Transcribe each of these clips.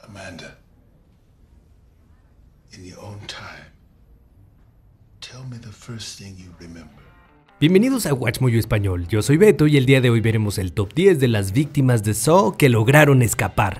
Amanda, in your own time, tell me the first thing you remember. Bienvenidos a WatchMojo Español, yo soy Beto y el día de hoy veremos el top 10 de las víctimas de Saw que lograron escapar.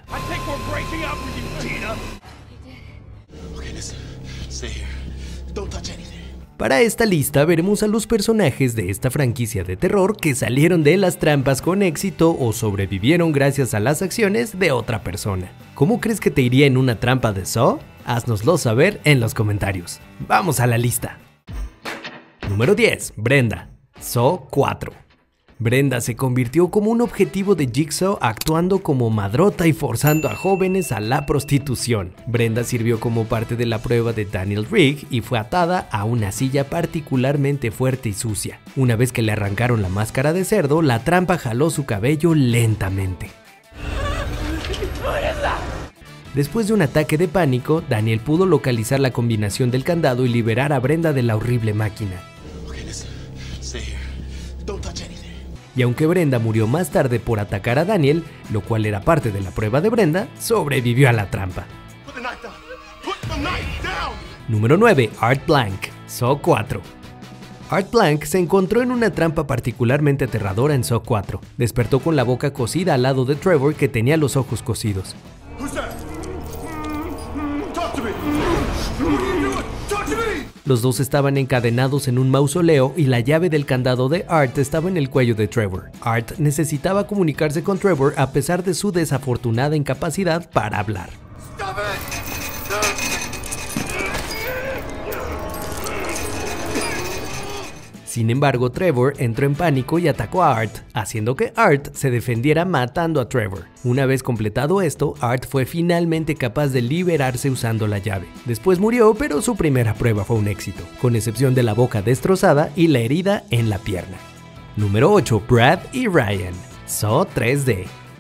Para esta lista veremos a los personajes de esta franquicia de terror que salieron de las trampas con éxito o sobrevivieron gracias a las acciones de otra persona. ¿Cómo crees que te iría en una trampa de Saw? Haznoslo saber en los comentarios. Vamos a la lista. Número 10. Brenda. Saw 4. Brenda se convirtió como un objetivo de Jigsaw actuando como madrota y forzando a jóvenes a la prostitución. Brenda sirvió como parte de la prueba de Daniel Rigg y fue atada a una silla particularmente fuerte y sucia. Una vez que le arrancaron la máscara de cerdo, la trampa jaló su cabello lentamente. Después de un ataque de pánico, Daniel pudo localizar la combinación del candado y liberar a Brenda de la horrible máquina. Y aunque Brenda murió más tarde por atacar a Daniel, lo cual era parte de la prueba de Brenda, sobrevivió a la trampa. Número 9. Art Blank. Saw 4. Art Blank se encontró en una trampa particularmente aterradora en Saw 4. Despertó con la boca cosida al lado de Trevor, que tenía los ojos cosidos. Los dos estaban encadenados en un mausoleo y la llave del candado de Art estaba en el cuello de Trevor. Art necesitaba comunicarse con Trevor a pesar de su desafortunada incapacidad para hablar. Sin embargo, Trevor entró en pánico y atacó a Art, haciendo que Art se defendiera matando a Trevor. Una vez completado esto, Art fue finalmente capaz de liberarse usando la llave. Después murió, pero su primera prueba fue un éxito, con excepción de la boca destrozada y la herida en la pierna. Número 8. Brad y Ryan. Saw 3D.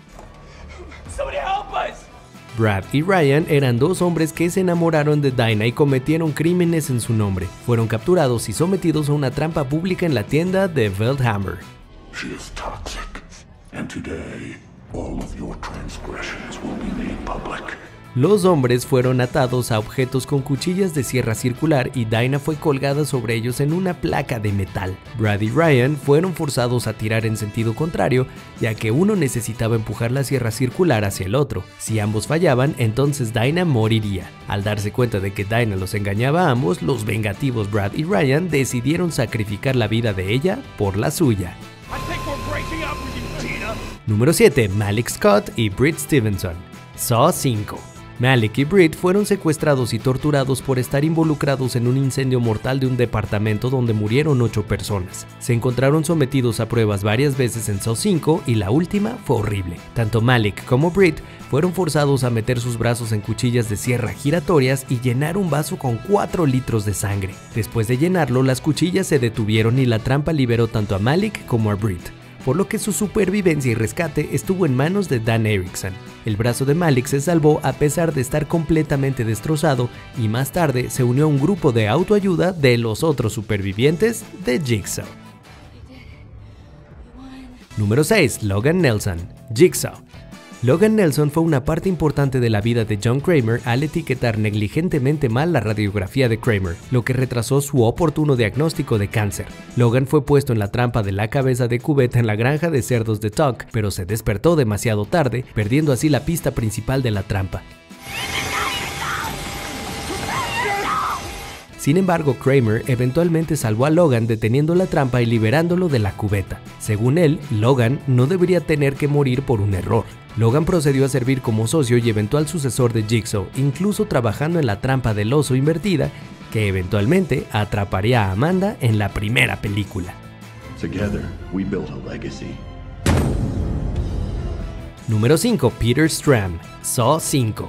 Brad y Ryan eran dos hombres que se enamoraron de Dinah y cometieron crímenes en su nombre. Fueron capturados y sometidos a una trampa pública en la tienda de Velthammer. She is toxic, and today all of your transgressions will be made public. Los hombres fueron atados a objetos con cuchillas de sierra circular y Dinah fue colgada sobre ellos en una placa de metal. Brad y Ryan fueron forzados a tirar en sentido contrario, ya que uno necesitaba empujar la sierra circular hacia el otro. Si ambos fallaban, entonces Dinah moriría. Al darse cuenta de que Dinah los engañaba a ambos, los vengativos Brad y Ryan decidieron sacrificar la vida de ella por la suya. Número 7. Malik Scott y Britt Stevenson. Saw 5. Malik y Britt fueron secuestrados y torturados por estar involucrados en un incendio mortal de un departamento donde murieron 8 personas. Se encontraron sometidos a pruebas varias veces en Saw 5 y la última fue horrible. Tanto Malik como Britt fueron forzados a meter sus brazos en cuchillas de sierra giratorias y llenar un vaso con 4 litros de sangre. Después de llenarlo, las cuchillas se detuvieron y la trampa liberó tanto a Malik como a Britt, por lo que su supervivencia y rescate estuvo en manos de Dan Erickson. El brazo de Malik se salvó a pesar de estar completamente destrozado y más tarde se unió a un grupo de autoayuda de los otros supervivientes de Jigsaw. Número 6. Logan Nelson. Jigsaw. Logan Nelson fue una parte importante de la vida de John Kramer al etiquetar negligentemente mal la radiografía de Kramer, lo que retrasó su oportuno diagnóstico de cáncer. Logan fue puesto en la trampa de la cabeza de cubeta en la granja de cerdos de Tuck, pero se despertó demasiado tarde, perdiendo así la pista principal de la trampa. Sin embargo, Kramer eventualmente salvó a Logan deteniendo la trampa y liberándolo de la cubeta. Según él, Logan no debería tener que morir por un error. Logan procedió a servir como socio y eventual sucesor de Jigsaw, incluso trabajando en la trampa del oso invertida, que eventualmente atraparía a Amanda en la primera película. Together, we built a legacy. Número 5. Peter Strahm. Saw 5.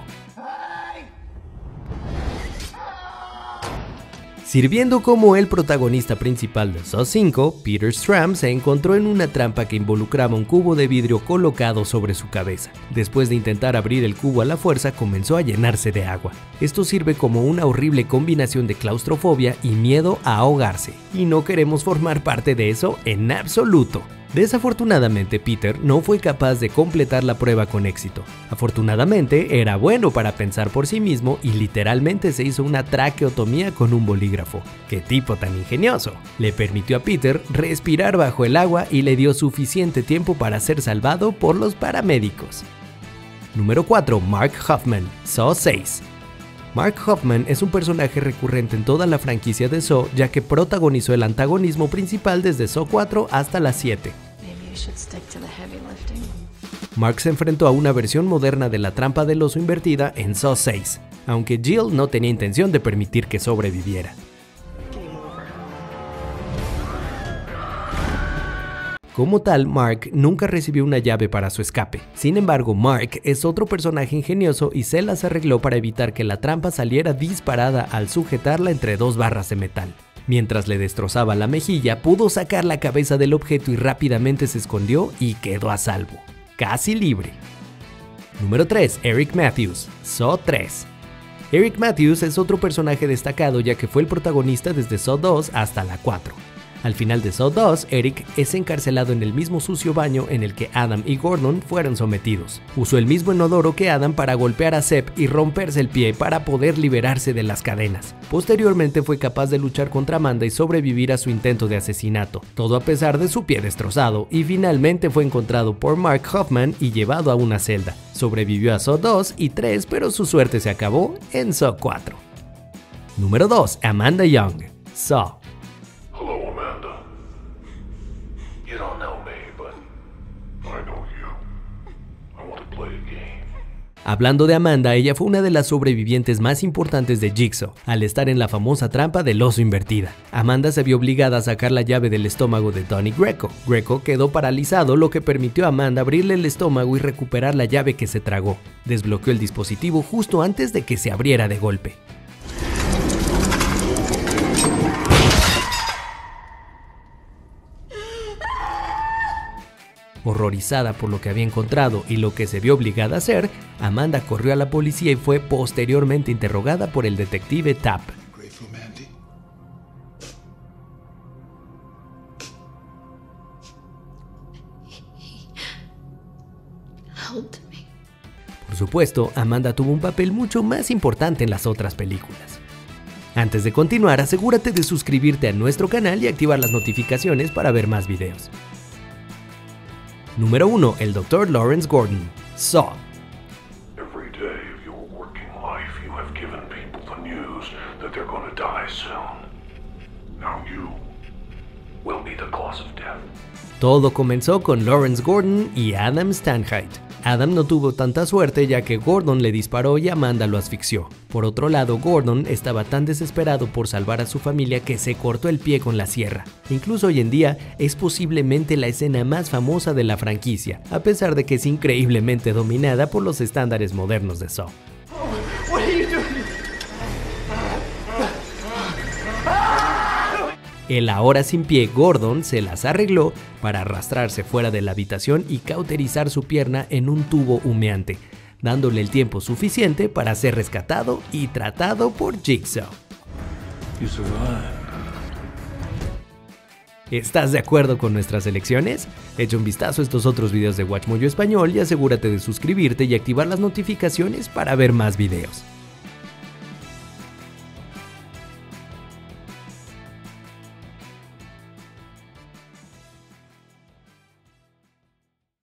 Sirviendo como el protagonista principal de Saw 5, Peter Strahm se encontró en una trampa que involucraba un cubo de vidrio colocado sobre su cabeza. Después de intentar abrir el cubo a la fuerza, comenzó a llenarse de agua. Esto sirve como una horrible combinación de claustrofobia y miedo a ahogarse, y no queremos formar parte de eso en absoluto. Desafortunadamente, Peter no fue capaz de completar la prueba con éxito. Afortunadamente, era bueno para pensar por sí mismo y literalmente se hizo una traqueotomía con un bolígrafo. ¡Qué tipo tan ingenioso! Le permitió a Peter respirar bajo el agua y le dio suficiente tiempo para ser salvado por los paramédicos. Número 4. Mark Hoffman, Saw 6. Mark Hoffman es un personaje recurrente en toda la franquicia de Saw, ya que protagonizó el antagonismo principal desde Saw 4 hasta la 7. Mark se enfrentó a una versión moderna de la trampa del oso invertida en Saw 6, aunque Jill no tenía intención de permitir que sobreviviera. Como tal, Mark nunca recibió una llave para su escape. Sin embargo, Mark es otro personaje ingenioso y se las arregló para evitar que la trampa saliera disparada al sujetarla entre dos barras de metal. Mientras le destrozaba la mejilla, pudo sacar la cabeza del objeto y rápidamente se escondió y quedó a salvo, casi libre. Número 3. Eric Matthews, Saw 3. Eric Matthews es otro personaje destacado ya que fue el protagonista desde Saw 2 hasta la 4. Al final de Saw 2, Eric es encarcelado en el mismo sucio baño en el que Adam y Gordon fueron sometidos. Usó el mismo inodoro que Adam para golpear a Sepp y romperse el pie para poder liberarse de las cadenas. Posteriormente fue capaz de luchar contra Amanda y sobrevivir a su intento de asesinato, todo a pesar de su pie destrozado, y finalmente fue encontrado por Mark Hoffman y llevado a una celda. Sobrevivió a Saw 2 y 3, pero su suerte se acabó en Saw 4. Número 2. Amanda Young, Saw. Hablando de Amanda, ella fue una de las sobrevivientes más importantes de Jigsaw, al estar en la famosa trampa del oso invertida. Amanda se vio obligada a sacar la llave del estómago de Donnie Greco. Greco quedó paralizado, lo que permitió a Amanda abrirle el estómago y recuperar la llave que se tragó. Desbloqueó el dispositivo justo antes de que se abriera de golpe. Horrorizada por lo que había encontrado y lo que se vio obligada a hacer, Amanda corrió a la policía y fue posteriormente interrogada por el detective Tapp. Por supuesto, Amanda tuvo un papel mucho más importante en las otras películas. Antes de continuar, asegúrate de suscribirte a nuestro canal y activar las notificaciones para ver más videos. Número 1. El Dr. Lawrence Gordon, Saw. Every day of your working life, you have given people the news that they're going to die soon. Now you will be the cause of death. Todo comenzó con Lawrence Gordon y Adam Stanheidt. Adam no tuvo tanta suerte ya que Gordon le disparó y Amanda lo asfixió. Por otro lado, Gordon estaba tan desesperado por salvar a su familia que se cortó el pie con la sierra. Incluso hoy en día es posiblemente la escena más famosa de la franquicia, a pesar de que es increíblemente dominada por los estándares modernos de Saw. El ahora sin pie Gordon se las arregló para arrastrarse fuera de la habitación y cauterizar su pierna en un tubo humeante, dándole el tiempo suficiente para ser rescatado y tratado por Jigsaw. ¿Estás de acuerdo con nuestras elecciones? Echa un vistazo a estos otros videos de WatchMojo Español y asegúrate de suscribirte y activar las notificaciones para ver más videos.